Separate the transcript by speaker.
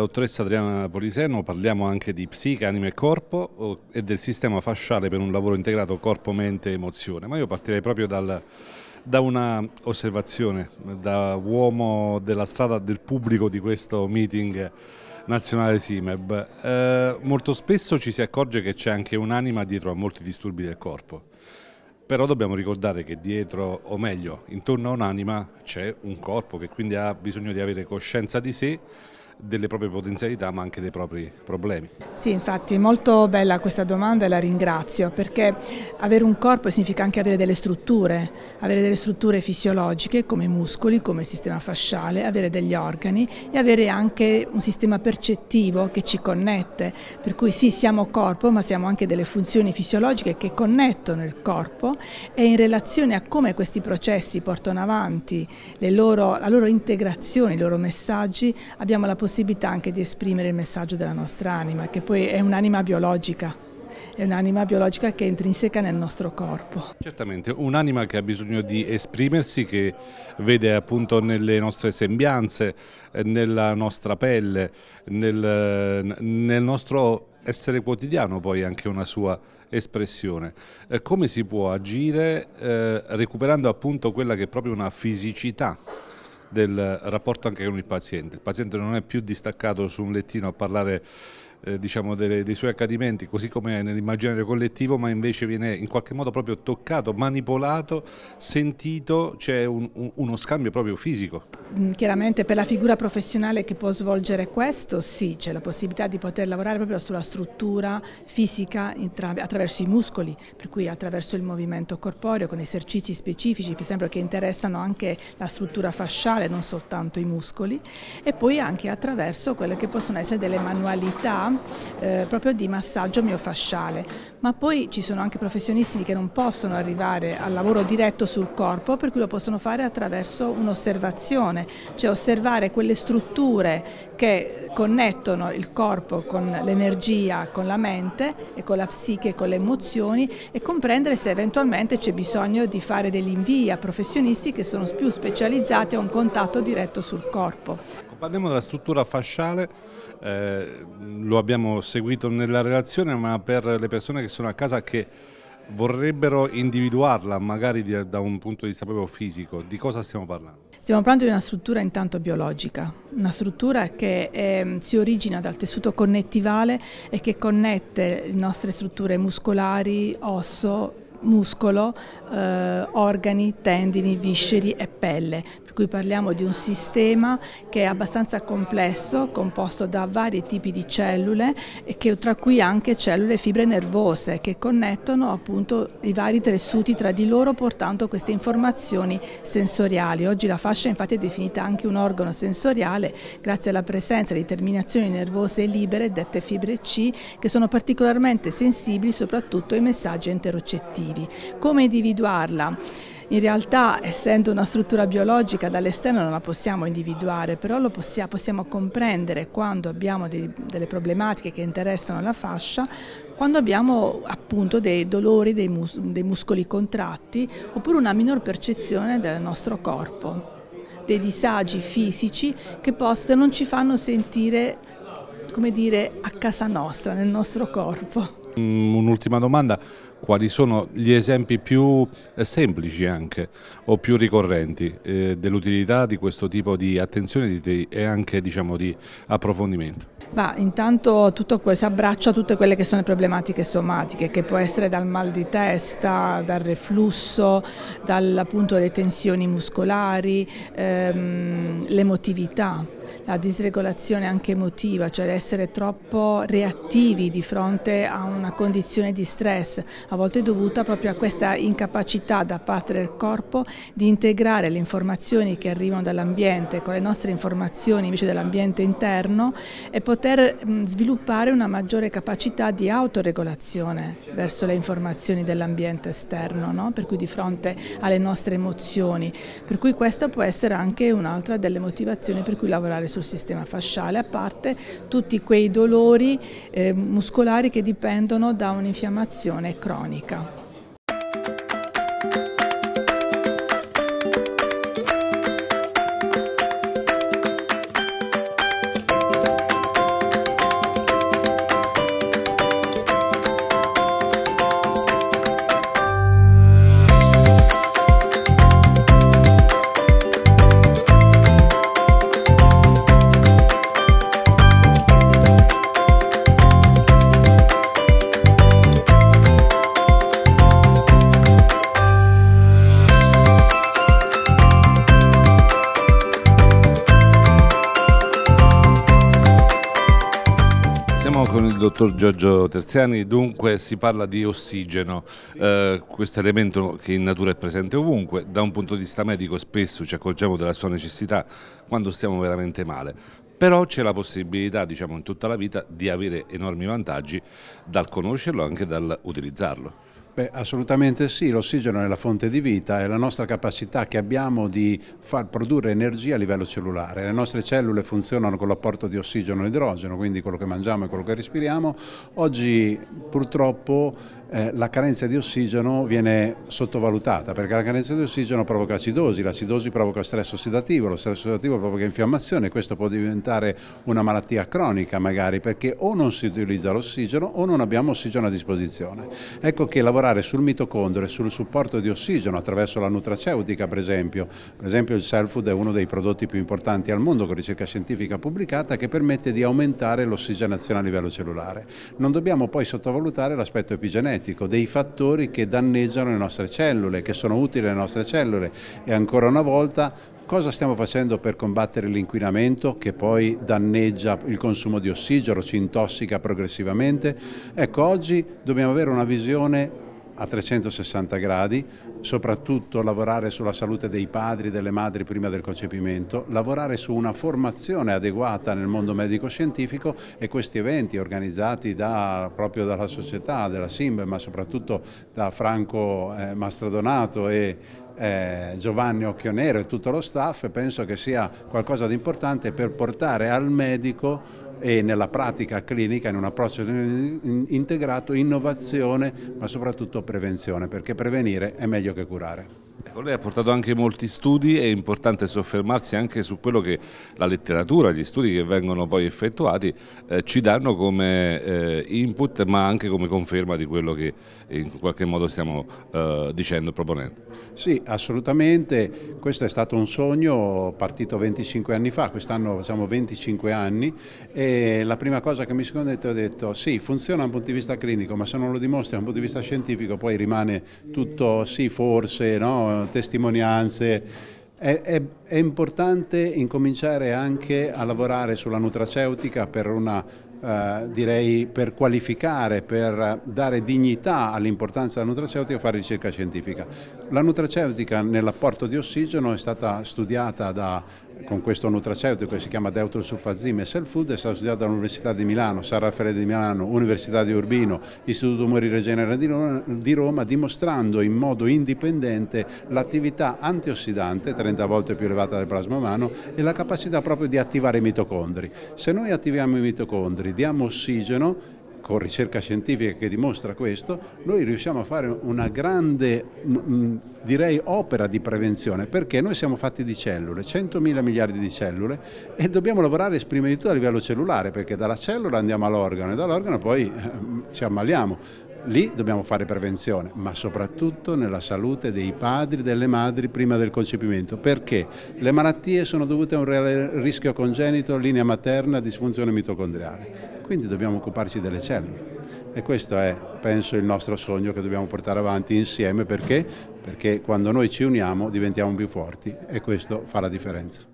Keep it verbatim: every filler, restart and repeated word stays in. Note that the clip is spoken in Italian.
Speaker 1: dottoressa Adriana Poliserno parliamo anche di psiche, anima e corpo e del sistema fasciale per un lavoro integrato corpo, mente e emozione. Ma io partirei proprio dal, da una osservazione, da uomo della strada, del pubblico di questo meeting nazionale SIMEB. Eh, molto spesso ci si accorge che c'è anche un'anima dietro a molti disturbi del corpo. Però dobbiamo ricordare che dietro, o meglio, intorno a un'anima c'è un corpo che quindi ha bisogno di avere coscienza di sé, delle proprie potenzialità ma anche dei propri problemi.
Speaker 2: Sì, infatti è molto bella questa domanda e la ringrazio, perché avere un corpo significa anche avere delle strutture, avere delle strutture fisiologiche come i muscoli, come il sistema fasciale, avere degli organi e avere anche un sistema percettivo che ci connette, per cui sì, siamo corpo ma siamo anche delle funzioni fisiologiche che connettono il corpo e in relazione a come questi processi portano avanti le loro, la loro integrazione, i loro messaggi, abbiamo la possibilità anche di esprimere il messaggio della nostra anima, che poi è un'anima biologica, è un'anima biologica che è intrinseca nel nostro corpo.
Speaker 1: Certamente, un'anima che ha bisogno di esprimersi, che vede appunto nelle nostre sembianze, nella nostra pelle, nel, nel nostro essere quotidiano poi anche una sua espressione. Eh, come si può agire eh, recuperando appunto quella che è proprio una fisicità del rapporto anche con il paziente? Il paziente non è più distaccato su un lettino a parlare eh, diciamo delle, dei suoi accadimenti, così come nell'immaginario collettivo, ma invece viene in qualche modo proprio toccato, manipolato, sentito, c'è un, un, uno scambio proprio fisico.
Speaker 2: Chiaramente per la figura professionale che può svolgere questo, sì, c'è la possibilità di poter lavorare proprio sulla struttura fisica attraverso i muscoli, per cui attraverso il movimento corporeo con esercizi specifici, per esempio, che interessano anche la struttura fasciale, non soltanto i muscoli, e poi anche attraverso quelle che possono essere delle manualità eh, proprio di massaggio miofasciale. Ma poi ci sono anche professionisti che non possono arrivare al lavoro diretto sul corpo, per cui lo possono fare attraverso un'osservazione, cioè osservare quelle strutture che connettono il corpo con l'energia, con la mente e con la psiche, con le emozioni, e comprendere se eventualmente c'è bisogno di fare degli invii a professionisti che sono più specializzati a un contatto diretto sul corpo.
Speaker 1: Parliamo della struttura fasciale, eh, lo abbiamo seguito nella relazione, ma per le persone che sono a casa che vorrebbero individuarla magari da un punto di vista proprio fisico, di cosa stiamo parlando?
Speaker 2: Stiamo parlando di una struttura intanto biologica, una struttura che eh, si origina dal tessuto connettivale e che connette le nostre strutture muscolari, osso, muscolo, eh, organi, tendini, visceri e pelle, per cui parliamo di un sistema che è abbastanza complesso, composto da vari tipi di cellule e che, tra cui anche cellule e fibre nervose che connettono appunto i vari tessuti tra di loro, portando queste informazioni sensoriali. Oggi la fascia infatti è definita anche un organo sensoriale grazie alla presenza di terminazioni nervose libere, dette fibre C, che sono particolarmente sensibili soprattutto ai messaggi enterocettivi. Come individuarla? In realtà, essendo una struttura biologica, dall'esterno non la possiamo individuare, però lo possiamo, possiamo comprendere quando abbiamo dei, delle problematiche che interessano la fascia, quando abbiamo appunto dei dolori, dei, mus dei muscoli contratti, oppure una minor percezione del nostro corpo, dei disagi fisici che possono, non ci fanno sentire, come dire, a casa nostra, nel nostro corpo.
Speaker 1: Un'ultima domanda, quali sono gli esempi più semplici anche o più ricorrenti eh, dell'utilità di questo tipo di attenzione di, e anche diciamo di approfondimento?
Speaker 2: Bah, intanto tutto questo abbraccia tutte quelle che sono le problematiche somatiche, che può essere dal mal di testa, dal reflusso, dalle tensioni muscolari, ehm, l'emotività. La disregolazione anche emotiva, cioè essere troppo reattivi di fronte a una condizione di stress, a volte dovuta proprio a questa incapacità da parte del corpo di integrare le informazioni che arrivano dall'ambiente con le nostre informazioni invece dell'ambiente interno e poter sviluppare una maggiore capacità di autoregolazione verso le informazioni dell'ambiente esterno, no? Per cui di fronte alle nostre emozioni. Per cui questa può essere anche un'altra delle motivazioni per cui lavorare sul sistema fasciale, a parte tutti quei dolori eh, muscolari che dipendono da un'infiammazione cronica.
Speaker 1: con il dottor Giorgio Terziani. Dunque si parla di ossigeno, eh, questo elemento che in natura è presente ovunque. Da un punto di vista medico spesso ci accorgiamo della sua necessità quando stiamo veramente male, però c'è la possibilità, diciamo, in tutta la vita di avere enormi vantaggi dal conoscerlo e anche dal utilizzarlo.
Speaker 3: Beh, assolutamente sì, l'ossigeno è la fonte di vita, è la nostra capacità che abbiamo di far produrre energia a livello cellulare. Le nostre cellule funzionano con l'apporto di ossigeno e idrogeno, quindi quello che mangiamo e quello che respiriamo. Oggi purtroppo eh, la carenza di ossigeno viene sottovalutata, perché la carenza di ossigeno provoca acidosi, l'acidosi provoca stress ossidativo, lo stress ossidativo provoca infiammazione, e questo può diventare una malattia cronica magari, perché o non si utilizza l'ossigeno o non abbiamo ossigeno a disposizione. Ecco che lavorare sul mitocondrio e sul supporto di ossigeno attraverso la nutraceutica, per esempio, per esempio il Cell Food è uno dei prodotti più importanti al mondo con ricerca scientifica pubblicata, che permette di aumentare l'ossigenazione a livello cellulare. Non dobbiamo poi sottovalutare l'aspetto epigenetico, dei fattori che danneggiano le nostre cellule, che sono utili alle nostre cellule, e ancora una volta cosa stiamo facendo per combattere l'inquinamento che poi danneggia il consumo di ossigeno, ci intossica progressivamente? Ecco, oggi dobbiamo avere una visione a trecentosessanta gradi, soprattutto lavorare sulla salute dei padri e delle madri prima del concepimento, lavorare su una formazione adeguata nel mondo medico-scientifico, e questi eventi organizzati da, proprio dalla società, della S I M B, ma soprattutto da Franco eh, Mastrodonato e Eh, Giovanni Occhionero e tutto lo staff, penso che sia qualcosa di importante per portare al medico e nella pratica clinica, in un approccio integrato, innovazione ma soprattutto prevenzione, perché prevenire è meglio che curare.
Speaker 1: Ecco, lei ha portato anche molti studi, è importante soffermarsi anche su quello che la letteratura, gli studi che vengono poi effettuati eh, ci danno come eh, input, ma anche come conferma di quello che in qualche modo stiamo eh, dicendo e proponendo.
Speaker 3: Sì, assolutamente, questo è stato un sogno partito venticinque anni fa, quest'anno facciamo venticinque anni, e la prima cosa che mi sono detto, ho detto sì, funziona da un punto di vista clinico, ma se non lo dimostri da un punto di vista scientifico poi rimane tutto sì, forse, no? Testimonianze. È, è, è importante incominciare anche a lavorare sulla nutraceutica per una Uh, direi per qualificare, per dare dignità all'importanza della nutraceutica, fare ricerca scientifica. La nutraceutica nell'apporto di ossigeno è stata studiata da, con questo nutraceutico che si chiama deutrosulfazim e Cell Food, è stata studiata dall'Università di Milano, San Raffaele di Milano, Università di Urbino, Istituto Tumori Regenera di Roma, di Roma, dimostrando in modo indipendente l'attività antiossidante, trenta volte più elevata del plasma umano, e la capacità proprio di attivare i mitocondri. Se noi attiviamo i mitocondri, diamo ossigeno, con ricerca scientifica che dimostra questo, noi riusciamo a fare una grande, direi, opera di prevenzione, perché noi siamo fatti di cellule, centomila miliardi di cellule, e dobbiamo lavorare prima di tutto a livello cellulare, perché dalla cellula andiamo all'organo e dall'organo poi ci ammaliamo. Lì dobbiamo fare prevenzione, ma soprattutto nella salute dei padri e delle madri prima del concepimento, perché le malattie sono dovute a un reale rischio congenito, linea materna, disfunzione mitocondriale. Quindi dobbiamo occuparci delle cellule, e questo è, penso, il nostro sogno che dobbiamo portare avanti insieme, perché? Perché quando noi ci uniamo diventiamo più forti, e questo fa la differenza.